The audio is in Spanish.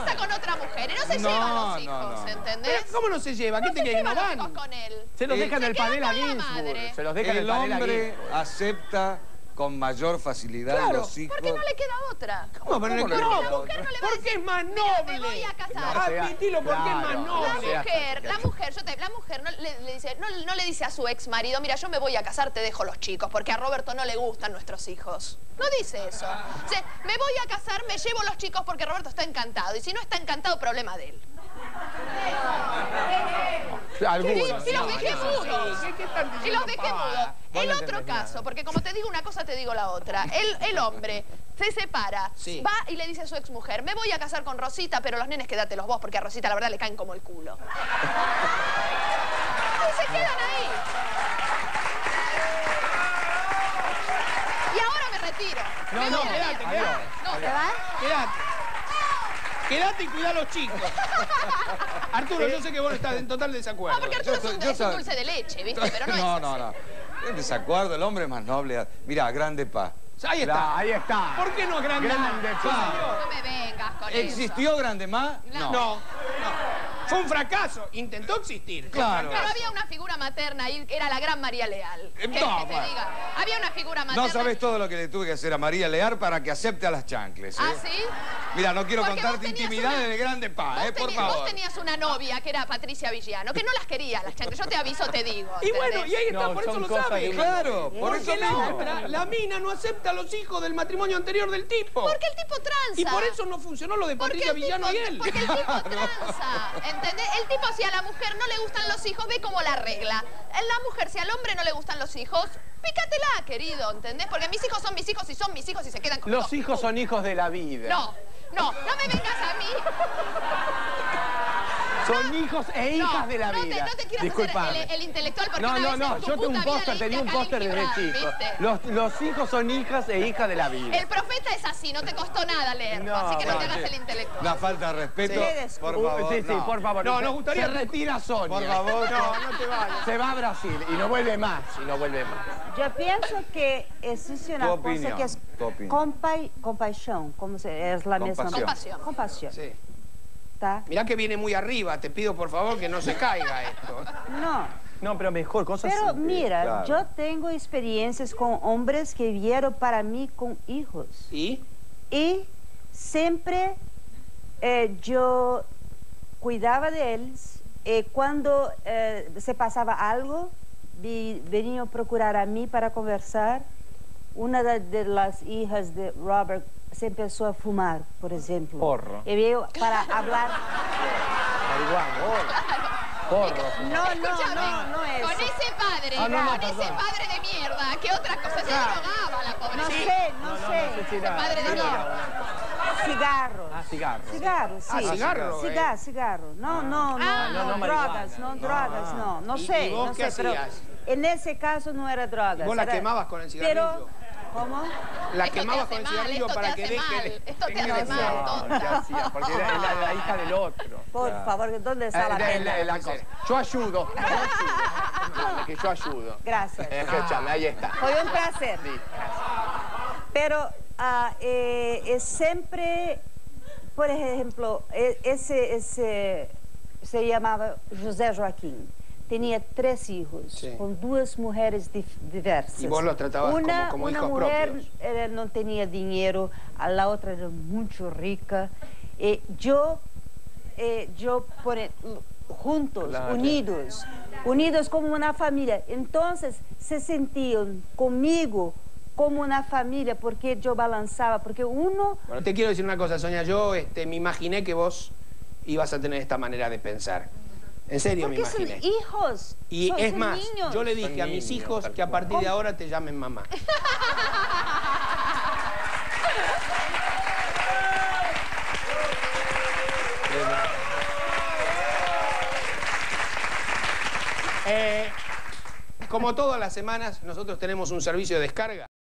casa con otra mujer y no se lleva los hijos, ¿entendés? ¿Cómo no se lleva? ¿Qué te quiere que no van? Con él. Se los dejan en el panel a Ginsburg. Se los dejan en el panel a Ginsburg. El hombre acepta con mayor facilidad los hijos. Porque no le queda otra. ¿Cómo? Pero porque la mujer no le va a porque decir, es más noble. mira, me voy a casar. Admitilo porque es más noble. La mujer no le dice a su ex marido, mira, yo me voy a casar, te dejo los chicos, porque a Roberto no le gustan nuestros hijos. No dice eso. Dice, me voy a casar, me llevo los chicos porque Roberto está encantado. Y si no está encantado, problema de él. Algunos. Y los dejé mudos. Y los dejé mudos. El otro caso, porque como te digo una cosa, te digo la otra. El hombre se separa, va y le dice a su exmujer, me voy a casar con Rosita, pero los nenes quédatelos vos, porque a Rosita la verdad le caen como el culo. Y se quedan ahí. Y ahora me retiro. No, quédate. No, ¿te vas? Quédate y cuida a los chicos. Arturo, yo sé que vos estás en total desacuerdo. No, porque Arturo es un dulce de leche, ¿viste? Pero no es así. No. En desacuerdo, el hombre es más noble. Mirá, Grande Paz. Ahí está. Ahí está. ¿Por qué no Grande Paz? No me vengas con eso. ¿Existió Grande Paz? No. Fue un fracaso. Intentó existir. Claro. Pero había una figura materna ahí, que era la gran María Leal. Había una figura materna. No sabés todo lo que le tuve que hacer a María Leal para que acepte a las chancles. ¿Ah, sí? Mira, no quiero Porque contarte intimidades de Grande Paz, por favor. Vos tenías una novia que era Patricia Villano, que no las quería las chancles. Yo te aviso, te digo. Y bueno, y ahí está, por eso lo sabes. Claro, por eso porque la mismo. otra, la mina, no acepta a los hijos del matrimonio anterior del tipo. Porque el tipo tranza. Y por eso no funcionó lo de Patricia Villano y él. Porque el tipo tranza, ¿entendés? El tipo, si a la mujer no le gustan los hijos, ve cómo la arregla. La mujer, si al hombre no le gustan los hijos, pícatela, querido, ¿entendés? Porque mis hijos son mis hijos y son mis hijos y se quedan con Los hijos son hijos de la vida. No me vengas a mí. Son hijos e hijas de la vida. No te quieras hacer el intelectual porque No, yo tengo un póster, tenía un póster desde chico. Los hijos son hijas e hijas de la vida. El profeta es así, no te costó nada leerlo, así que no te hagas el intelectual. Una falta de respeto, por favor. Sí, por favor. No, nos gustaría... Se retira Sonia. Por favor, no te vayas. Se va a Brasil y no vuelve más, Yo pienso que existe una cosa que es compasión, como es la misma. Compasión. Sí. ¿Está? Mirá que viene muy arriba, te pido por favor que no se caiga esto. No, pero mejor, cosas Pero así. mira, Claro. yo tengo experiencias con hombres que vieron para mí con hijos. ¿Y? Y siempre yo cuidaba de ellos. Cuando se pasaba algo, venían a procurar a mí para conversar. Una de las hijas de Robert se empezó a fumar, por ejemplo. Porro. Y veo para hablar... Porro. No es. Con ese padre, ese padre de mierda, ¿qué otra cosa? Se drogaba la pobre. No sé. Ese padre de mierda. Cigarros. Cigarros. Cigarros, sí. Cigarro. No, drogas, no sé. ¿Y vos qué pero hacías? en ese caso no era drogas. ¿Vos la quemabas con el cigarrillo? Pero, ¿cómo? La quemabas con el cigarrillo para que deje... Esto te hace mal, tonta. ¿Qué hacía? Porque era la hija del otro. Por favor, ¿dónde está la pena? Yo ayudo. Que yo ayudo. Gracias. Escúchame, ahí está. Fue un placer. Sí, Pero siempre, por ejemplo, ese se llamaba José Joaquín. Tenía 3 hijos, con 2 mujeres diversas. Y vos los tratabas como hijos propios. Una mujer no tenía dinero, a la otra era muy rica. Yo juntos, claro, unidos como una familia. Entonces se sentían conmigo como una familia, porque yo balanzaba, porque uno... Bueno, te quiero decir una cosa, Sonia, yo me imaginé que vos ibas a tener esta manera de pensar. En serio me imaginé. Porque son hijos. Y son es más, niños. yo le dije a mis hijos que a partir de ahora te llamen mamá. Como todas las semanas, nosotros tenemos un servicio de descarga.